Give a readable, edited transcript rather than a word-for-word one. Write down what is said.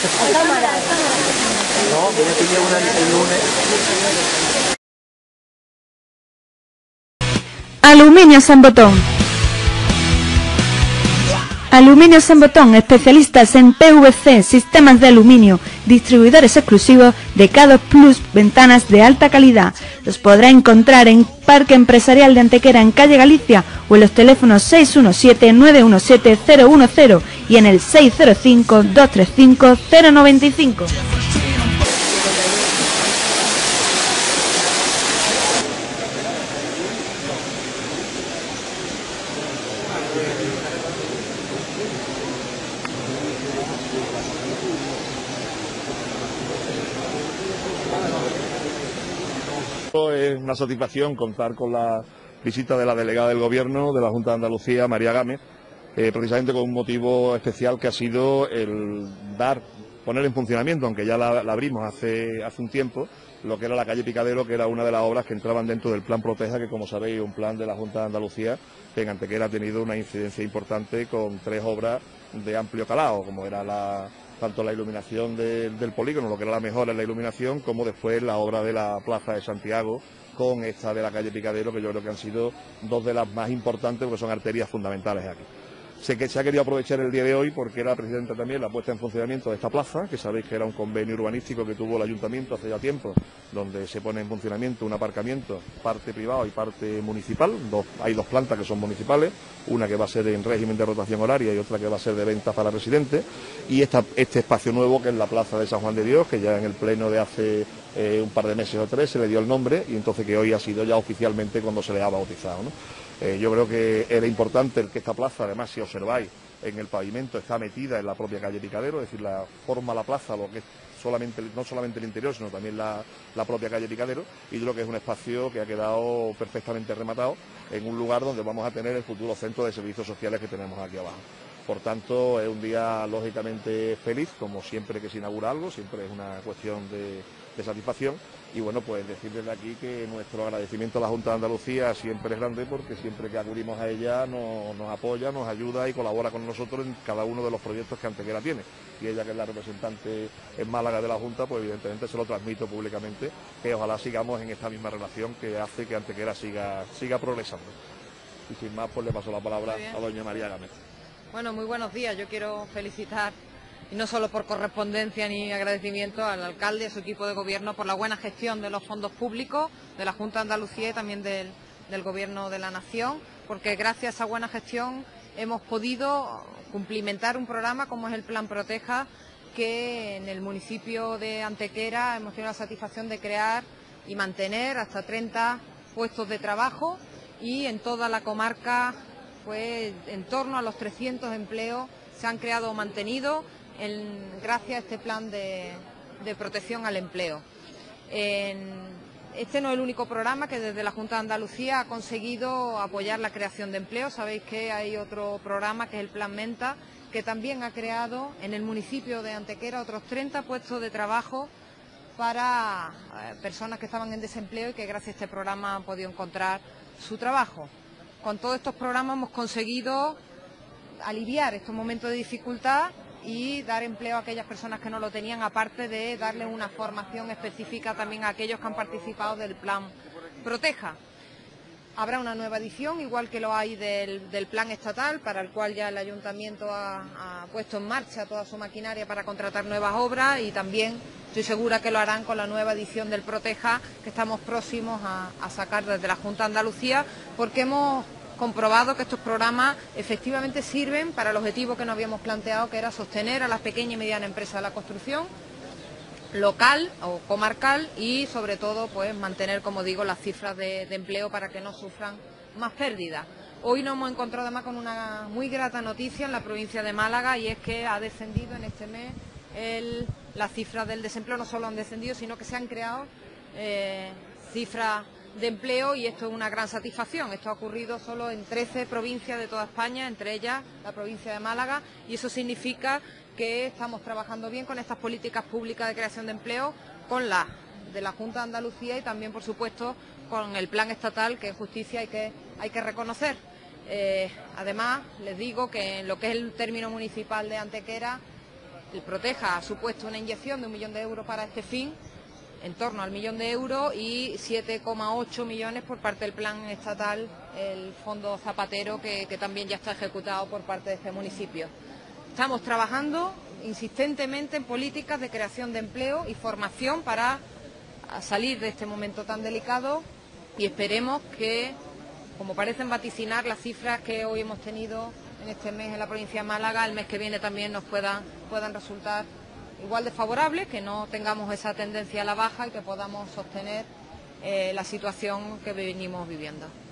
No, yo pillé una el lunes. Aluminio San Botón. Aluminio San Botón, especialistas en PVC, sistemas de aluminio, distribuidores exclusivos de K2 Plus, ventanas de alta calidad. Los podrá encontrar en Parque Empresarial de Antequera, en calle Galicia, o en los teléfonos 617-917-010 y en el 605-235-095. Es una satisfacción contar con la visita de la delegada del Gobierno de la Junta de Andalucía, María Gámez, precisamente con un motivo especial que ha sido el poner en funcionamiento, aunque ya la abrimos hace un tiempo, lo que era la calle Picadero, que era una de las obras que entraban dentro del Plan Proteja, que como sabéis es un plan de la Junta de Andalucía que en Antequera ha tenido una incidencia importante con 3 obras de amplio calado, como era tanto la iluminación del polígono, lo que era la mejora en la iluminación, como después la obra de la Plaza de Santiago, con esta de la calle Picadero, que yo creo que han sido 2 de las más importantes, porque son arterias fundamentales aquí. Sé que se ha querido aprovechar el día de hoy porque era precisamente también la puesta en funcionamiento de esta plaza, que sabéis que era un convenio urbanístico que tuvo el ayuntamiento hace ya tiempo, donde se pone en funcionamiento un aparcamiento, parte privado y parte municipal. Hay 2 plantas que son municipales, una que va a ser en régimen de rotación horaria y otra que va a ser de ventas para residentes, y este espacio nuevo que es la plaza de San Juan de Dios, que ya en el pleno de hace un par de meses o 3 se le dio el nombre, y entonces que hoy ha sido ya oficialmente cuando se le ha bautizado, ¿no? Yo creo que era importante el que esta plaza, además, si observáis, en el pavimento está metida en la propia calle Picadero, es decir, forma la plaza lo que es no solamente el interior, sino también la propia calle Picadero, y yo creo que es un espacio que ha quedado perfectamente rematado en un lugar donde vamos a tener el futuro centro de servicios sociales que tenemos aquí abajo. Por tanto, es un día lógicamente feliz, como siempre que se inaugura algo, siempre es una cuestión de satisfacción. Y bueno, pues decir desde aquí que nuestro agradecimiento a la Junta de Andalucía siempre es grande, porque siempre que acudimos a ella nos apoya, nos ayuda y colabora con nosotros en cada uno de los proyectos que Antequera tiene. Y ella, que es la representante en Málaga de la Junta, pues evidentemente se lo transmito públicamente, que ojalá sigamos en esta misma relación que hace que Antequera siga progresando. Y sin más, pues le paso la palabra a doña María Gámez. Bueno, muy buenos días. Yo quiero felicitar, y no solo por correspondencia ni agradecimiento, al alcalde y a su equipo de gobierno por la buena gestión de los fondos públicos de la Junta de Andalucía y también del Gobierno de la Nación, porque gracias a esa buena gestión hemos podido cumplimentar un programa como es el Plan Proteja, que en el municipio de Antequera hemos tenido la satisfacción de crear y mantener hasta 30 puestos de trabajo, y en toda la comarca pues en torno a los 300 empleos se han creado o mantenido gracias a este plan de protección al empleo. Este no es el único programa que desde la Junta de Andalucía ha conseguido apoyar la creación de empleo. Sabéis que hay otro programa, que es el Plan Menta, que también ha creado en el municipio de Antequera otros 30 puestos de trabajo para personas que estaban en desempleo y que gracias a este programa han podido encontrar su trabajo. Con todos estos programas hemos conseguido aliviar estos momentos de dificultad y dar empleo a aquellas personas que no lo tenían, aparte de darles una formación específica también a aquellos que han participado del Plan Proteja. Habrá una nueva edición, igual que lo hay del Plan Estatal, para el cual ya el Ayuntamiento ha puesto en marcha toda su maquinaria para contratar nuevas obras, y también estoy segura que lo harán con la nueva edición del Proteja, que estamos próximos a sacar desde la Junta de Andalucía, porque hemos comprobado que estos programas efectivamente sirven para el objetivo que nos habíamos planteado, que era sostener a las pequeñas y medianas empresas de la construcción local o comarcal, y sobre todo pues mantener, como digo, las cifras de empleo para que no sufran más pérdidas. Hoy nos hemos encontrado además con una muy grata noticia en la provincia de Málaga, y es que ha descendido en este mes las cifras del desempleo. No solo han descendido, sino que se han creado cifras de empleo, y esto es una gran satisfacción. Esto ha ocurrido solo en 13 provincias de toda España, entre ellas la provincia de Málaga, y eso significa que estamos trabajando bien con estas políticas públicas de creación de empleo, con la de la Junta de Andalucía y también, por supuesto, con el Plan Estatal, que en justicia hay que reconocer. Además, les digo que en lo que es el término municipal de Antequera, El Proteja ha supuesto una inyección de 1 millón de euros para este fin, en torno al 1 millón de euros, y 7,8 millones por parte del plan estatal, el Fondo Zapatero, que también ya está ejecutado por parte de este municipio. Estamos trabajando insistentemente en políticas de creación de empleo y formación para salir de este momento tan delicado, y esperemos que, como parecen vaticinar las cifras que hoy hemos tenido en este mes en la provincia de Málaga, el mes que viene también nos puedan resultar igual de favorables, que no tengamos esa tendencia a la baja y que podamos sostener la situación que venimos viviendo.